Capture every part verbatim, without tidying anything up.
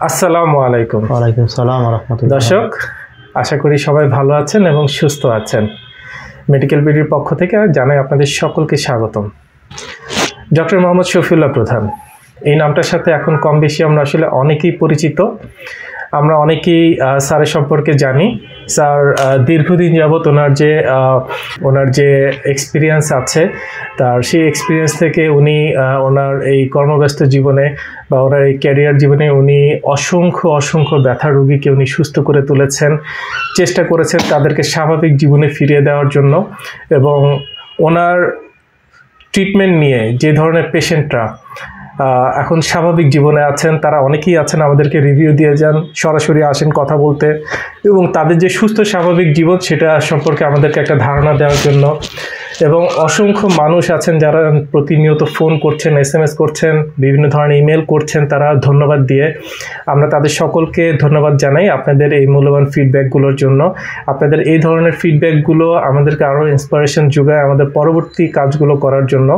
আসসালামু আলাইকুম। ওয়ালাইকুম সালাম ওয়া রাহমাতুল্লাহ। দর্শক, আশা করি সবাই ভালো আছেন এবং সুস্থ আছেন। মেডিকেল বিডির পক্ষ থেকে জানাই আপনাদের সকলকে স্বাগতম। ডক্টর মোহাম্মদ শফিউল্লাহ প্রধান, এই নামটার সাথে এখন কম বেশি আমরা আসলে অনেকেই পরিচিত। আমরা অনেকেই স্যারের সম্পর্কে জানি। স্যার দীর্ঘদিন যাবৎ ওনার যে ওনার যে এক্সপিরিয়েন্স আছে, তার সেই এক্সপিরিয়েন্স থেকে উনি ওনার এই কর্মব্যস্ত জীবনে বা ওনার এই ক্যারিয়ার জীবনে উনি অসংখ্য অসংখ্য ব্যথা রোগীকে উনি সুস্থ করে তুলেছেন, চেষ্টা করেছেন তাদেরকে স্বাভাবিক জীবনে ফিরিয়ে দেওয়ার জন্য। এবং ওনার ট্রিটমেন্ট নিয়ে যে ধরনের পেশেন্টরা এখন স্বাভাবিক জীবনে আছেন, তারা অনেকেই আছেন আমাদেরকে রিভিউ দিয়ে যান, সরাসরি আসেন কথা বলতে এবং তাদের যে সুস্থ স্বাভাবিক জীবন সেটা সম্পর্কে আমাদেরকে একটা ধারণা দেওয়ার জন্য। এবং অসংখ্য মানুষ আছেন যারা প্রতিনিয়ত ফোন করছেন, এস এম এস করছেন, বিভিন্ন ধরনের ইমেল করছেন, তারা ধন্যবাদ দিয়ে। আমরা তাদের সকলকে ধন্যবাদ জানাই আপনাদের এই মূল্যবান ফিডব্যাকগুলোর জন্য। আপনাদের এই ধরনের ফিডব্যাকগুলো আমাদেরকে আরও ইন্সপিরেশন যোগায় আমাদের পরবর্তী কাজগুলো করার জন্য।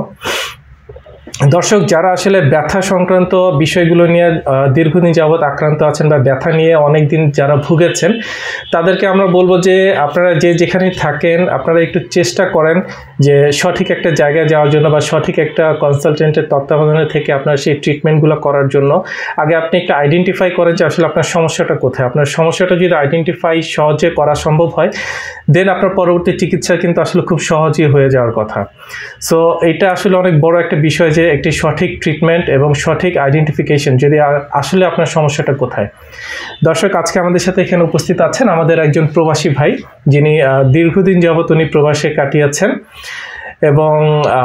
দর্শক, যারা আসলে ব্যথা সংক্রান্ত বিষয়গুলো নিয়ে দীর্ঘদিন যাবৎ আক্রান্ত আছেন বা ব্যথা নিয়ে অনেক দিন যারা ভুগেছেন, তাদেরকে আমরা বলবো যে আপনারা যে যেখানে থাকেন আপনারা একটু চেষ্টা করেন যে সঠিক একটা জায়গায় যাওয়ার জন্য বা সঠিক একটা কনসালটেন্টের তত্ত্বাবধানে থেকে আপনার সেই ট্রিটমেন্টগুলো করার জন্য। আগে আপনি একটা আইডেন্টিফাই করেন যে আসলে আপনার সমস্যাটা কোথায়। আপনার সমস্যাটা যদি আইডেন্টিফাই সহজে করা সম্ভব হয়, দেন আপনার পরবর্তী চিকিৎসা কিন্তু আসলে খুব সহজই হয়ে যাওয়ার কথা। সো এটা আসলে অনেক বড় একটা বিষয় যে একটি সঠিক ট্রিটমেন্ট এবং সঠিক আইডেন্টিফিকেশন, যদি আসলে আপনার সমস্যাটা কোথায়। দর্শক, আজকে আমাদের সাথে এখানে উপস্থিত আছেন আমাদের একজন প্রবাসী ভাই, যিনি দীর্ঘদিন যাবৎ উনি প্রবাসে কাটিয়েছেন এবং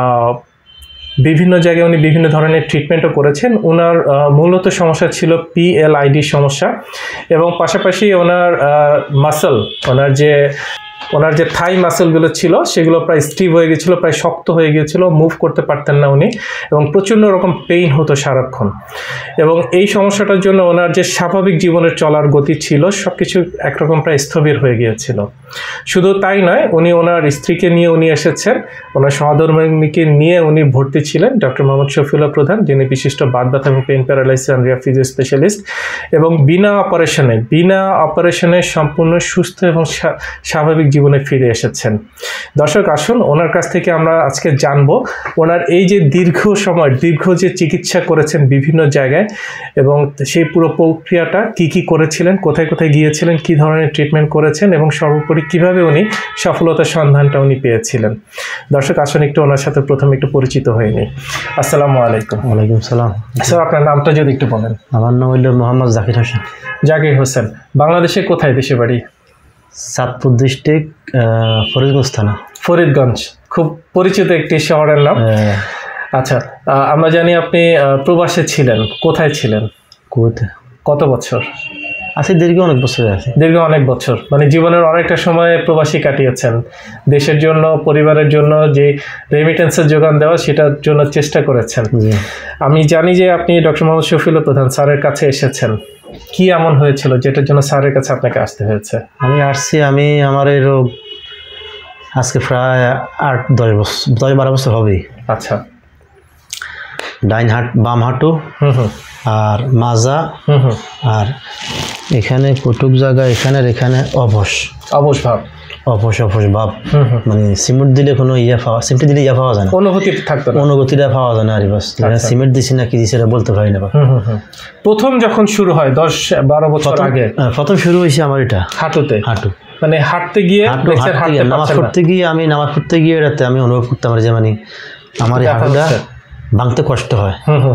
বিভিন্ন জায়গায় উনি বিভিন্ন ধরনের ট্রিটমেন্টও করেছেন। ওনার মূলত সমস্যা ছিল পি এল আই ডি সমস্যা এবং পাশাপাশি ওনার মাসল, ওনার যে ওনার যে থাই মাসেলগুলো ছিল সেগুলো প্রায় স্টিভ হয়ে গেছিলো, প্রায় শক্ত হয়ে গিয়েছিলো, মুভ করতে পারতেন না উনি এবং প্রচণ্ড রকম পেইন হতো সারাক্ষণ। এবং এই সমস্যাটার জন্য ওনার যে স্বাভাবিক জীবনের চলার গতি ছিল সব কিছু একরকম প্রায় স্থবির হয়ে গিয়েছিল। শুধু তাই নয়, উনি ওনার স্ত্রীকে নিয়ে উনি এসেছেন, ওনার সহধর্মিণীকে নিয়ে উনি ভর্তি ছিলেন ডক্টর মোহাম্মদ শফিউল্লাহ প্রধান, যিনি বিশিষ্ট বাত ব্যথা এবং pain paralysis and rehab specialist. এবং বিনা অপারেশনে বিনা অপারেশনে সম্পূর্ণ সুস্থ এবং স্বাভাবিক জীবনে ফিরে এসেছেন। দর্শক, আসুন ওনার কাছ থেকে আমরা আজকে জানবো ওনার এই যে দীর্ঘ সময় দীর্ঘ যে চিকিৎসা করেছেন বিভিন্ন জায়গায় এবং সেই পুরো প্রক্রিয়াটা কি কি করেছিলেন, কোথায় কোথায় গিয়েছিলেন, কি ধরনের ট্রিটমেন্ট করেছেন এবং সর্বোপরি কিভাবে উনি সফলতার সন্ধানটা উনি পেয়েছিলেন। দর্শক, আসুন একটু ওনার সাথে প্রথমে একটু পরিচিত হয়ে নিই। আসসালামু আলাইকুম। ওয়ালাইকুম সালাম। স্যার, আপনার নামটা যদি একটু বলেন। আমার নাম হইল মোহাম্মদ জাকির হোসেন। জাকির হোসেন, বাংলাদেশে কোথায় দেশে বাড়ি? চাঁদপুর ডিস্ট্রিক্ট, ফরিদগঞ্জ থানা। ফরিদগঞ্জ খুব পরিচিত একটি শহরের নাম। আচ্ছা, আমরা জানি আপনি প্রবাসে ছিলেন। কোথায় ছিলেন? কুয়েতে। কত বছর? আছে দীর্ঘ অনেক বছর আছে। দীর্ঘ অনেক বছর মানে জীবনের অনেকটা সময় প্রবাসী কাটিয়েছেন। দেশের জন্য, পরিবারের জন্য যে রেমিটেন্সের যোগান দেওয়া সেটার জন্য চেষ্টা করেছেন। আমি জানি যে আপনি ডক্টর মোহাম্মদ শফিউল্লাহ প্রধান স্যারের কাছে এসেছেন। কি এমন হয়েছিল যেটার জন্য স্যারের কাছে আপনাকে আসতে হয়েছে? আমি আসছি, আমি আমার এই রোগ আজকে প্রায় আট দশ বছর দশ বারো বছর হবেই। আচ্ছা। ডাইন হাট, বাম হাঁটু আর মাজা আর এখানে কটুক জায়গা, এখানে এখানে অবশ অবশ ভাব অবশ অবশ ভাব মানে সিমেন্ট দিলে কোনো ইয়ে পাওয়া সিমেন্ট দিলে ইয়ে পাওয়া যায় না, অনুভূতি থাকতো না, অনুভূতিটা পাওয়া যায় না। আর বাস সিমেন্ট দিছি না কি দিছি বলতে পারি না। প্রথম যখন শুরু হয় দশ বারো বছর আগে, প্রথম শুরু হয়েছে আমার এটা হাঁটুতে। হাঁটু মানে হাঁটতে গিয়ে নামাজ পড়তে গিয়ে আমি নামাজ পড়তে গিয়ে এটাতে আমি অনুভব করতাম যে মানে আমার এই হাঁটুটা ভাঙতে কষ্ট হয়।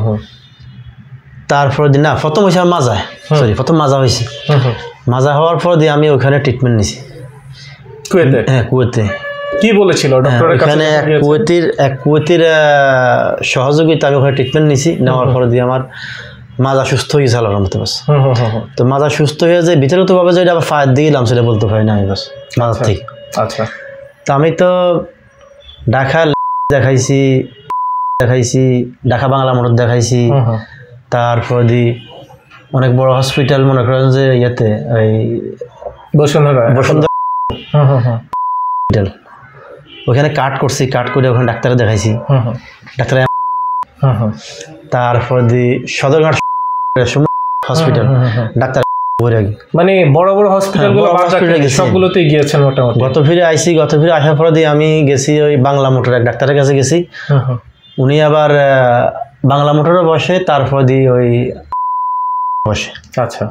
তারপর দিন না প্রথম হয়েছে আমার মাজা, সরি প্রথম মাজা হয়েছে। মাজা হওয়ার পর দিয়ে আমি ওখানে ট্রিটমেন্ট নিছি কুয়েতে। হ্যাঁ, কুয়েতে। কি বলেছিল ওখানে এক কুয়েতির এক কুয়েতির সহযোগিতা আমি ওখানে ট্রিটমেন্ট নিছি। নেওয়ার পরে দিয়ে আমার মাজা সুস্থ হয়ে গেছে আল্লাহর মতো। বাস তো মাজা সুস্থ হয়ে যায়, ভিতরে তো ভাবে যে এটা আবার ফায়ার দিয়ে গেলাম সেটা বলতে পারি না আমি। বাস মাজার থেকে। আচ্ছা। তো আমি তো ঢাকা দেখাইছি দেখাইছি ঢাকা বাংলা মোটর দেখাইছি, তারপর দি অনেক বড় হসপিটাল মনে করেন যে ইয়েতে ওই বসুন্ধরা বসুন্ধরা হসপিটাল, ওখানে কাট করছি, কাট করে ওখানে ডাক্তারে দেখাইছি, ডাক্তার। তারপর দি সদরঘাট হসপিটাল ডাক্তার মানে বড় বড় হসপিটালগুলো সবগুলোতে গিয়েছেন মোটামুটি। গত ফিরে আইসি, গত ফিরে আসার পরে দিয়ে আমি গেছি ওই বাংলা মোটর এক ডাক্তারের কাছে গেছি, উনি আবার বাংলা মোটরে বসে, তারপর দিয়ে ওই বসে। আচ্ছা,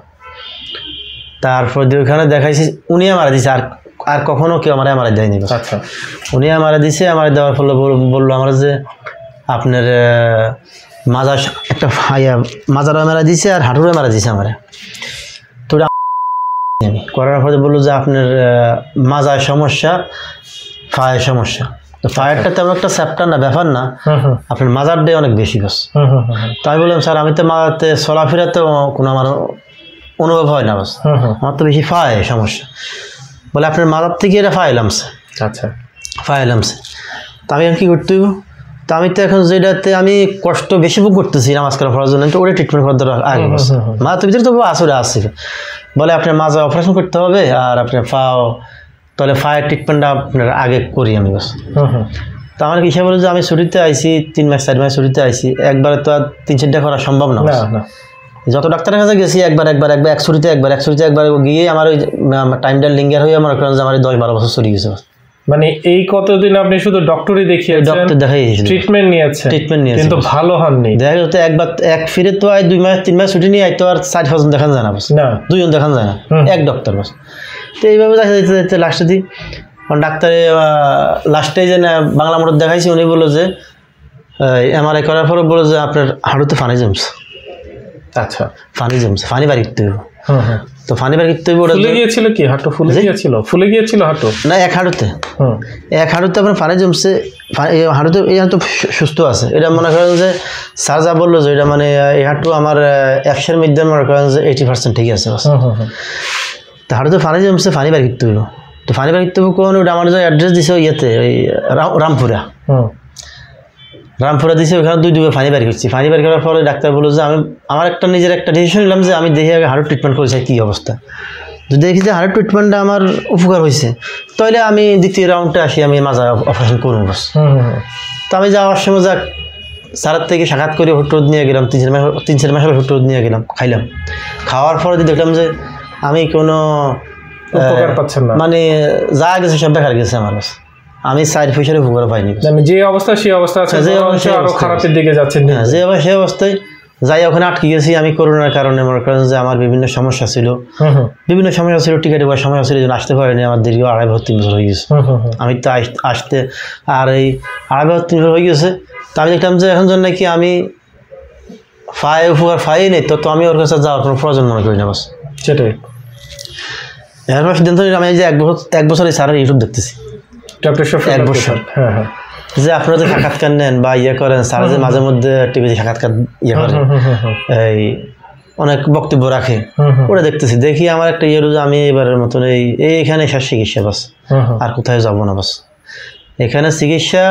তারপর দিয়ে ওইখানে দেখাইছি, উনি মারা দিছে, আর আর কখনো কেউ আমার মারা দেয়নি। আচ্ছা, উনি মারা দিছে। আমার দেওয়ার ফলে বললো আমার যে আপনার মাজা একটা মাজারা মারা দিছে আর হাঁটুরে মারা দিছে আমার। তো আমি করার পরে বললো যে আপনার মাজার সমস্যা, ফায়ের সমস্যা। তো ফায়ারটা তেমন একটা চ্যাপ্টার না, ব্যাপার না, আপনার মাজার ডে অনেক বেশি বাস। তো আমি বললাম স্যার আমি তো মাজাতে চলাফেরাতে কোনো আমার অনুভব হয় না বাস, আমার তো বেশি ফায় সমস্যা। বলে আপনার মাজার থেকে এটা ফাইলামছে। আচ্ছা, ফাইলামছে। তো আমি কি করতে হইব? তো আমি তো এখন যেটাতে আমি কষ্ট বেশি ভোগ করতেছি নামাজ কালাম পড়ার জন্য, তো ওটা ট্রিটমেন্ট করার দরকার আগে বাস। মাজার ভিতরে তো আসলে আসছে, বলে আপনার মাজা অপারেশন করতে হবে আর আপনার ফাও, তাহলে ফায়ার ট্রিটমেন্টটা আপনার আগে করি আমি বাস। তো আমার হিসাব বলে যে আমি ছুটিতে আইছি, তিন মাস চার মাস ছুটিতে আইছি, একবারে তো আর তিন চারটা করা সম্ভব না। যত ডাক্তারের কাছে গেছি একবার একবার একবার এক ছুটিতে একবার এক ছুটিতে একবার গিয়ে আমার ওই টাইমটা লিঙ্গার হয়ে আমার আমার দশ বারো বছর চলে গেছে। মানে এই কতদিন আপনি শুধু ডক্টরই দেখিয়েছেন? ডক্টর দেখাইছি, ট্রিটমেন্ট নিয়েছেন, ট্রিটমেন্ট নিয়েছেন, কিন্তু ভালো হননি। দেখা যাচ্ছে একবার এক ফিরে তো আয় দুই মাস তিন মাস ছুটি নিয়ে আয়, তো আর চার পাঁচজন দেখান যায় না বাস, না দুইজন দেখান যায় না, এক ডক্টর বাস। তো এইভাবে দেখা যাইতে যাইতে লাস্টে দিই ডাক্তারে লাস্টে যে বাংলা মোটর দেখাইছি, উনি বললো যে এমআরআই করার পরে বললো যে আপনার হাঁটুতে ফানি জমছে। আচ্ছা, ফানি জমছে, ফানি বাড়ি করতে হবে। তো ফানি বাড়ি করতে হবে। ফুলে গিয়েছিল কি হাঁটু? ফুলে গিয়েছিল, ফুলে গিয়েছিল হাঁটু? না, এক হাঁটুতে, এক হাঁটুতে আপনার ফানি জমছে। হাঁটুতে এই হাঁটু সুস্থ আছে, এটা মনে করেন যে স্যার যা বললো যে এটা মানে এই হাঁটু আমার একশোর মধ্যে মনে করেন যে এইটি পার্সেন্ট ঠিক আছে। তো হাঁটুতে ফানি জমছে, ফানি বাড়ি করতে হবে। তো ফানি বাড়ি করতে হবে কোন? ওটা আমার যে অ্যাড্রেস দিছে ইয়েতে ওই রামপুরা, রামপুরা দিছে, ওখানে দুই দুবার ফানি বাড়ি করছি। ফানি বাড়ি করার পরে ডাক্তার বললো যে আমি আমার একটা নিজের একটা ডিসিশন নিলাম যে আমি দেখি আগে হার্ট ট্রিটমেন্ট করেছি কী অবস্থা। যদি দেখি যে হার্ট ট্রিটমেন্টটা আমার উপকার হয়েছে, তাহলে আমি দ্বিতীয় রাউন্ডে আসি, আমি মাজা অপারেশন করবো বাস। তো আমি যাওয়ার সময় যাক স্যারের থেকে সাক্ষাৎ করে হোটেল নিয়ে গেলাম, তিন চার মাস তিন চার মাসের হোটেল নিয়ে গেলাম, খাইলাম। খাওয়ার পরে দেখলাম যে আমি কোনো উপকার পাচ্ছেন না, মানে যা গেছে সব বেকার গেছে আমার কাছে, আমি সাইড ফিশারে উপকার পাইনি। যে অবস্থা সেই অবস্থা আছে, যে অবস্থা আরো খারাপের দিকে যাচ্ছে, যে অবস্থা সেই অবস্থায় যাই ওখানে আটকে গেছি আমি। করোনার কারণে মনে করেন যে আমার বিভিন্ন সমস্যা ছিল, বিভিন্ন সমস্যা ছিল, টিকিটে বা সমস্যা ছিল, যেন আসতে পারিনি। আমার দীর্ঘ আড়াই বছর তিন বছর হয়ে গেছে আমি তো আসতে, আর এই আড়াই বছর তিন বছর হয়ে গেছে। তো আমি দেখলাম যে এখন জন্য নাকি আমি ফাই উপকার ফাই নেই, তো তো আমি ওর কাছে যাওয়ার কোনো প্রয়োজন মনে করি না বাস। সেটাই এরপর সিদ্ধান্ত নিলাম আমি যে এক বছর এক বছর এই স্যারের ইউটিউব দেখতেছি, এক বছর। হ্যাঁ হ্যাঁ, যে আপনারা যে সাক্ষাৎকার নেন বা ইয়ে করেন, স্যার যে মাঝে মধ্যে টিভিতে সাক্ষাৎকার ইয়ে করেন, এই অনেক বক্তব্য রাখে, ওটা দেখতেছি। দেখি আমার একটা ইয়ে যে আমি এবারের মতন এই এইখানে শেষ চিকিৎসা বাস, আর কোথায় যাবো না বাস। এখানে চিকিৎসা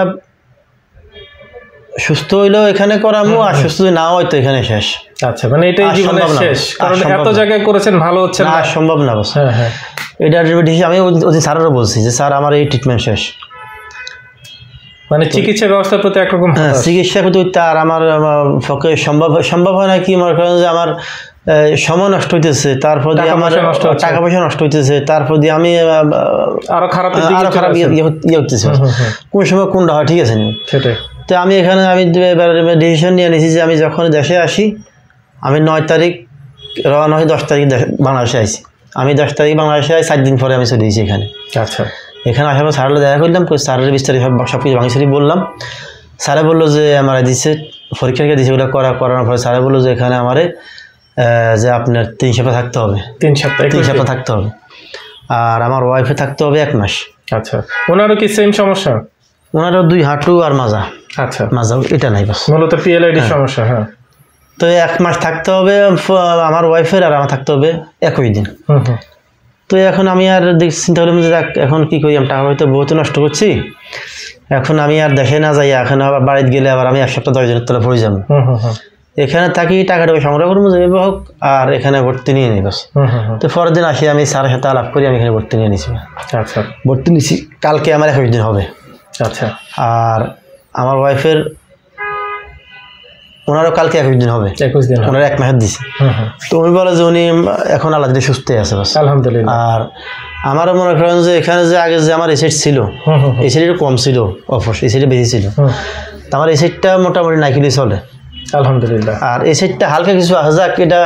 সুস্থ হইলেও এখানে করামো, আর সুস্থ যদি না হয় তো এখানে শেষ। আচ্ছা, মানে এটাই জীবনের শেষ, কারণ এত জায়গায় করেছেন, ভালো হচ্ছে না, সম্ভব না বাস। হ্যাঁ হ্যাঁ, এটা আমি ওই স্যারেরও বলছি যে স্যার আমার এই ট্রিটমেন্ট শেষ। মানে চিকিৎসা ব্যবস্থার প্রতি একরকম, হ্যাঁ চিকিৎসা প্রতি তার আমার পক্ষে সম্ভব সম্ভব হয় না। কি মনে করেন যে আমার সময় নষ্ট হইতেছে, তারপর দিয়ে আমার টাকা পয়সা নষ্ট হইতেছে, তারপর দিয়ে আমি আরো খারাপ আরো খারাপ ইয়ে হতেছে। কোন সময় কোনটা হয়, ঠিক আছে। সেটাই। তো আমি এখানে আমি ডিসিশন নিয়ে নিয়েছি যে আমি যখন দেশে আসি, আমি নয় তারিখ রওনা হয়ে দশ তারিখ বাংলাদেশে আসি। আমি দশ তারিখ বাংলাদেশে আসি, সাত দিন পরে আমি চলে গেছি এখানে। আচ্ছা, এখানে আসার পর স্যারের দেখা করলাম, স্যারের বিস্তারিত সব কিছু ভাঙি বললাম। স্যারে বললো যে আমার দিচ্ছে পরীক্ষা দিচ্ছে, ওগুলো করা করানোর পরে স্যারে বললো যে এখানে আমারে যে আপনার তিন সপ্তাহ থাকতে হবে, তিন সপ্তাহ তিন সপ্তাহ থাকতে হবে, আর আমার ওয়াইফে থাকতে হবে এক মাস। আচ্ছা, ওনারও কি সেম সমস্যা? ওনারও দুই হাঁটু আর মাজা। আচ্ছা, মাজা এটা নাই বাস, মূলত পিএলআইডির সমস্যা। হ্যাঁ, তো এক মাস থাকতে হবে আমার ওয়াইফের, আর আমার থাকতে হবে একই দিন। তো এখন আমি আর চিন্তা করলাম যে এখন কি করি, আমি টাকা হয়তো বহুত নষ্ট করছি, এখন আমি আর দেখে না যাই, এখন আবার বাড়িতে গেলে আবার আমি এক সপ্তাহ দশ দিনের তলে পড়ে যাবো। এখানে থাকি, টাকাটা সংগ্রহ করবো যাবে হোক, আর এখানে ভর্তি নিয়ে নিই বাস। তো পরের দিন আসি, আমি স্যারের সাথে আলাপ করি, আমি এখানে ভর্তি নিয়ে নিছি। আচ্ছা, ভর্তি নিছি, কালকে আমার একুশ দিন হবে। আচ্ছা, আর আমার ওয়াইফের ওনারও কালকে একুশ দিন হবে, একুশ দিন ওনার এক মাস দিছে। তো উনি বলে যে উনি এখন আল্লাহ দিলে সুস্থই আছে বাস, আলহামদুলিল্লাহ। আর আমারও মনে করেন যে এখানে যে আগে যে আমার এসিড ছিল, এসিডের কম ছিল, অফোর্স এসিডে বেশি ছিল, তো আমার এসিডটা মোটামুটি নাইকিলি চলে আলহামদুলিল্লাহ। আর এসিডটা হালকা কিছু আসা যাক, এটা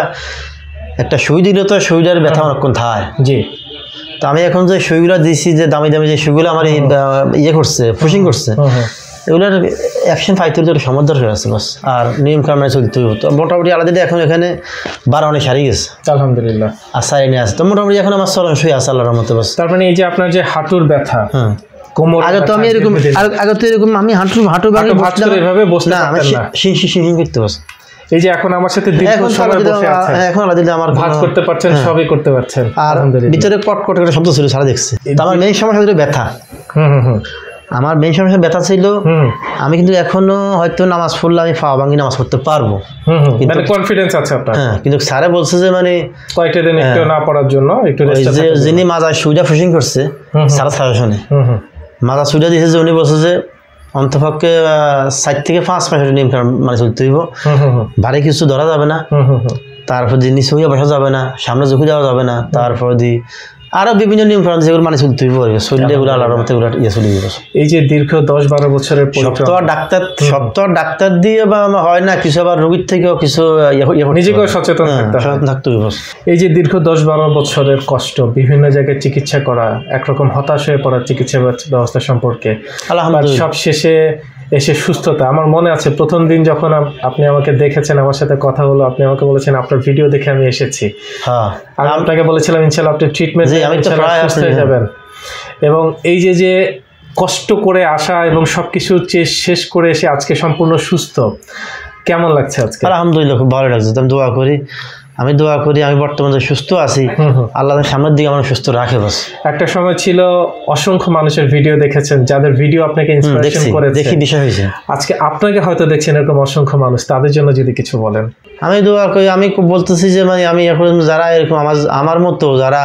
একটা সুই দিলে তো সুইটার ব্যথা অনেকক্ষণ থায়। জি। তো আমি এখন যে সুইগুলো দিছি, যে দামি দামি যে সুইগুলো আমার ইয়ে করছে, পুশিং করছে, এগুলোর অ্যাকশন ফাইতে তো সময় দরকার আছে বাস, আর নিয়ম কামে চলতে হবে। তো মোটামুটি আলাদা এখন এখানে বারো অনেক সারি গেছে আলহামদুলিল্লাহ, আর সারি নিয়ে আসে। তো মোটামুটি এখন আমার চলন শুয়ে আছে আল্লাহর মতো বাস। তার মানে এই যে আপনার যে হাঁটুর ব্যথা, হ্যাঁ কোমর, আগে তো আমি এরকম আগে তো এরকম আমি হাঁটু হাঁটু এভাবে বসতে না, আমি শিং শিং করতে বাস। এই যে এখন আমার সাথে দীর্ঘ সময় বসে আছেন, এখন আলাদা দিলে আমার ভাঁজ করতে পারছেন, সবই করতে পারছেন, আর ভিতরে কট কট করে শব্দ ছিল সারা দেখছে। তো আমার মেইন সমস্যা হলো ব্যথা। হুম হুম হুম আমার মেইন সমস্যা ব্যথা ছিল। আমি কিন্তু এখনো হয়তো নামাজ পড়লে আমি পা ভাঙি নামাজ পড়তে পারবো, মানে কনফিডেন্স আছে আপনার। হ্যাঁ, কিন্তু স্যারে বলছে যে মানে কয়েকটা দিন একটু না পড়ার জন্য একটু রেস্ট যে যিনি মাজার সুইটা ফিশিং করছে স্যার সাজেশনে মাজার সুইটা দিয়েছে, যে উনি বলছে যে অন্তপক্ষে চার থেকে পাঁচ মাস নিয়ম মানে চলতে হইব, ভারী কিছু ধরা যাবে না, তারপর দিয়ে নিচে হইয়া বসা যাবে না, সামনে ঝুঁকি দেওয়া যাবে না, তারপর দিয়ে আরো বিভিন্ন নিয়ম কারণ যেগুলো মানে চলতে হইব, শরীরে এগুলো আলাদা মতো এগুলো ইয়ে চলে যাবে। এই যে দীর্ঘ দশ বারো বছরের সপ্তাহ ডাক্তার সপ্তাহ ডাক্তার দিয়ে বা হয় না, কিছু আবার রোগীর থেকেও কিছু নিজেকেও সচেতন সচেতন থাকতে হইব। এই যে দীর্ঘ দশ বারো বছরের কষ্ট, বিভিন্ন জায়গায় চিকিৎসা করা, একরকম হতাশ হয়ে পড়া চিকিৎসা ব্যবস্থা সম্পর্কে, আলহামদুলিল্লাহ সব শেষে এসে সুস্থতা। আমার মনে আছে প্রথম দিন যখন আপনি আমাকে দেখেছেন, আমার সাথে কথা হলো, আপনি আমাকে বলেছেন আপনার ভিডিও দেখে আমি এসেছি, হ্যাঁ আমি আপনাকে বলেছিলাম ইনশাআল্লাহ আপনি ট্রিটমেন্ট সুস্থ হয়ে যাবেন। এবং এই যে যে কষ্ট করে আসা এবং সবকিছু শেষ করে এসে আজকে সম্পূর্ণ সুস্থ, কেমন লাগছে আজকে? আলহামদুলিল্লাহ খুব ভালো লাগছে। আমি দোয়া করি আমি দোয়া করি আমি বর্তমানে সুস্থ আছি, আল্লাহ সামনের দিকে আমার সুস্থ রাখে বাস। একটা সময় ছিল অসংখ্য মানুষের ভিডিও দেখেছেন, যাদের ভিডিও আপনাকে ইন্সপিরেশন করেছে, দেখি বিষয় হয়েছে। আজকে আপনাকে হয়তো দেখছেন এরকম অসংখ্য মানুষ, তাদের জন্য যদি কিছু বলেন। আমি দোয়া করি, আমি বলতেছি যে মানে আমি এখন যারা এরকম আমার আমার মতো যারা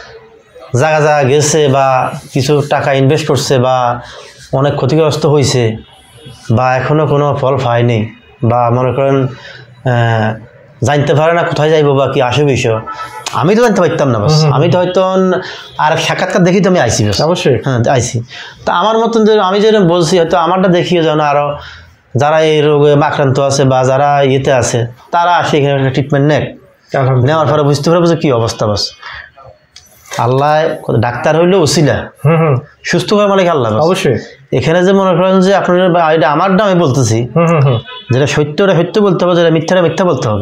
জায়গা জায়গা গেছে বা কিছু টাকা ইনভেস্ট করছে বা অনেক ক্ষতিগ্রস্ত হয়েছে বা এখনো কোনো ফল পায়নি বা মনে করেন জানতে পারে না কোথায় যাইবো বা কি আসে বিষয়, আমি তো জানতে পারতাম না বাস। আমি তো হয়তো আর সাক্ষাৎকার দেখি তো আমি আইসি বাস, অবশ্যই হ্যাঁ আইসি। তো আমার মতন যে আমি যেরকম বলছি হয়তো আমারটা দেখিও যেন আরও যারা এই রোগে আক্রান্ত আছে বা যারা ইয়েতে আছে তারা আসে এখানে একটা ট্রিটমেন্ট নেয়, নেওয়ার পরে বুঝতে পারবো যে কী অবস্থা বাস। আল্লাহ ডাক্তার হইলে ওসিলা, সুস্থ হওয়ার মালিক আল্লাহ অবশ্যই। এখানে যে মনে করেন যে আপনার এটা আমার নামে বলতেছি, যেটা সত্যটা সত্য বলতে হবে, যেটা মিথ্যাটা মিথ্যা বলতে হবে।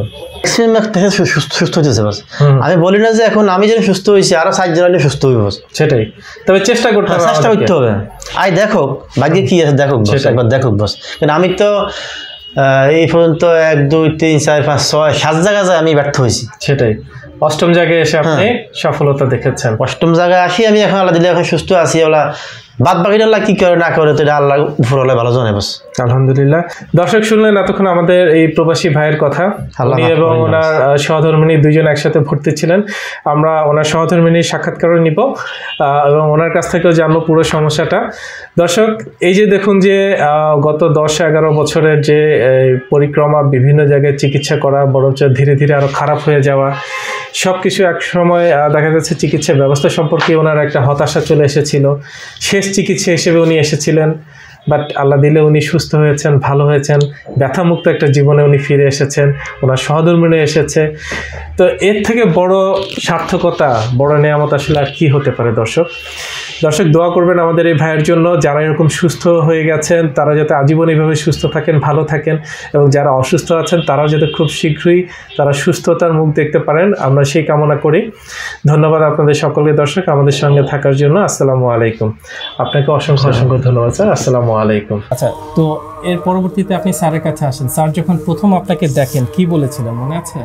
সুস্থ হইতেছে বাস। আমি বলি না যে এখন আমি যেন সুস্থ হয়েছি আরো সাত জন হলে সুস্থ হইব, সেটাই। তবে চেষ্টা করতে হবে, চেষ্টা করতে হবে। আই দেখো ভাগ্যে কি আছে দেখো, একবার দেখো বাস। কিন্তু আমি তো এই পর্যন্ত এক দুই তিন চার পাঁচ ছয় সাত জায়গা যায় আমি ব্যর্থ হয়েছি, সেটাই। অষ্টম জায়গায় এসে আপনি সফলতা দেখেছেন। অষ্টম জায়গায় আসি আমি এখন আল্লাহ দিলে এখন সুস্থ আছি, ওলা বাদ বাকিটা আল্লাহ কি করে না করে তো এটা আল্লাহ উপর আল্লাহ ভালো জানে বাস। আলহামদুলিল্লাহ। দর্শক শুনলেন এতক্ষণ আমাদের এই প্রবাসী ভাইয়ের কথা, উনি এবং ওনার সহধর্মিণী দুইজন একসাথে ভর্তি ছিলেন। আমরা ওনার সহধর্মিণীর সাক্ষাৎকারও নিব এবং ওনার কাছ থেকেও জানবো পুরো সমস্যাটা। দর্শক এই যে দেখুন যে গত দশ এগারো বছরের যে পরিক্রমা, বিভিন্ন জায়গায় চিকিৎসা করা, বরঞ্চ ধীরে ধীরে আরও খারাপ হয়ে যাওয়া, সব কিছু এক সময় দেখা যাচ্ছে চিকিৎসা ব্যবস্থা সম্পর্কে ওনার একটা হতাশা চলে এসেছিল। শেষ চিকিৎসা হিসেবে উনি এসেছিলেন, বাট আল্লাহ দিলে উনি সুস্থ হয়েছেন, ভালো হয়েছেন, ব্যথামুক্ত একটা জীবনে উনি ফিরে এসেছেন, ওনার সহধর্মিণী এসেছে। তো এর থেকে বড় সার্থকতা, বড় নেয়ামত আসলে আর কী হতে পারে? দর্শক দর্শক দোয়া করবেন আমাদের এই ভাইয়ের জন্য, যারা এরকম সুস্থ হয়ে গেছেন তারা যাতে আজীবন এইভাবে সুস্থ থাকেন, ভালো থাকেন, এবং যারা অসুস্থ আছেন তারাও যাতে খুব শীঘ্রই তারা সুস্থতার মুখ দেখতে পারেন, আমরা সেই কামনা করি। ধন্যবাদ আপনাদের সকলকে দর্শক আমাদের সঙ্গে থাকার জন্য। আসসালামু আলাইকুম। আপনাকে অসংখ্য অসংখ্য ধন্যবাদ স্যার। আসসালামু আলাইকুম। আচ্ছা, তো এর পরবর্তীতে আপনি স্যারের কাছে আসেন। স্যার যখন প্রথম আপনাকে দেখেন কি বলেছিলেন মনে আছে?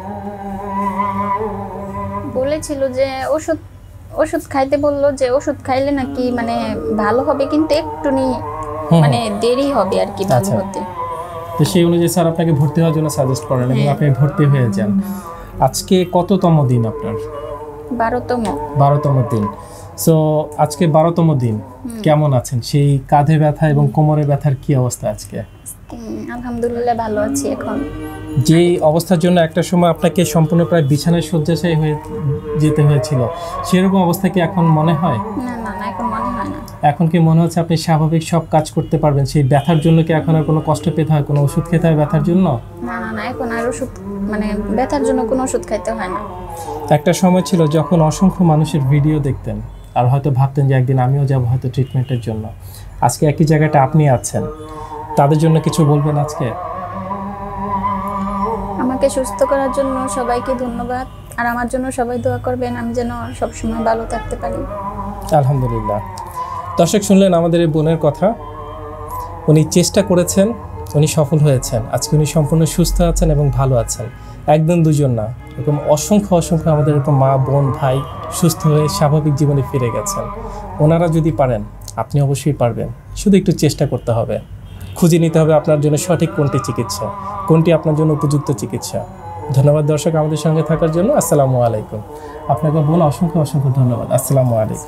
বলেছিল যে ওষুধ ওষুধ খাইতে বললো, যে ওষুধ খাইলে নাকি মানে ভালো হবে, কিন্তু একটুনি মানে দেরি হবে আর কি ভালো হতে। তো সেই অনুযায়ী স্যার আপনাকে ভর্তি হওয়ার জন্য সাজেস্ট করেন এবং আপনি ভর্তি হয়ে যান। আজকে কততম দিন আপনার? বারোতম বারোতম দিন। সো আজকে বারোতম দিন, কেমন আছেন? সেই কাঁধে ব্যথা এবং কোমরে ব্যথার কি অবস্থা আজকে? উম, আলহামদুলিল্লাহ ভালো আছি এখন। যে অবস্থার জন্য একটা সময় আপনাকে সম্পূর্ণ প্রায় বিছানায় শয্যাশায়ী হয়ে যেতে হয়েছিল, সেরকম অবস্থা কি এখন মনে হয়? না না না এখন মনে হয় না। এখন কি মনে হচ্ছে আপনি স্বাভাবিক সব কাজ করতে পারবেন? সেই ব্যথার জন্য কি এখন আর কোনো কষ্ট পেতে হয়, কোনো ওষুধ খেতে হয় ব্যথার জন্য? না না না এখন আর ওষুধ মানে ব্যথার জন্য কোনো ওষুধ খাইতে হয় না। একটা সময় ছিল যখন অসংখ্য মানুষের ভিডিও দেখতেন আর হয়তো ভাবতেন যে একদিন আমিও যাব হয়তো ট্রিটমেন্টের জন্য। আজকে একই জায়গাটা আপনি আছেন, তাদের জন্য কিছু বলবেন আজকে? আমাকে সুস্থ করার জন্য সবাইকে ধন্যবাদ, আর আমার জন্য সবাই দোয়া করবেন আমি যেন সবসময় ভালো থাকতে পারি। আলহামদুলিল্লাহ। দর্শক শুনলেন আমাদের এই বোনের কথা। উনি চেষ্টা করেছেন, উনি সফল হয়েছেন, আজকে উনি সম্পূর্ণ সুস্থ আছেন এবং ভালো আছেন। একদিন দুজন না, এরকম অসংখ্য অসংখ্য আমাদের এরকম মা বোন ভাই সুস্থ হয়ে স্বাভাবিক জীবনে ফিরে গেছেন। ওনারা যদি পারেন আপনি অবশ্যই পারবেন, শুধু একটু চেষ্টা করতে হবে, খুঁজে নিতে হবে আপনার জন্য সঠিক কোনটি চিকিৎসা, কোনটি আপনার জন্য উপযুক্ত চিকিৎসা। ধন্যবাদ দর্শক আমাদের সঙ্গে থাকার জন্য। আসসালামু আলাইকুম। আপনাকে বোন অসংখ্য অসংখ্য ধন্যবাদ। আসসালামু আলাইকুম।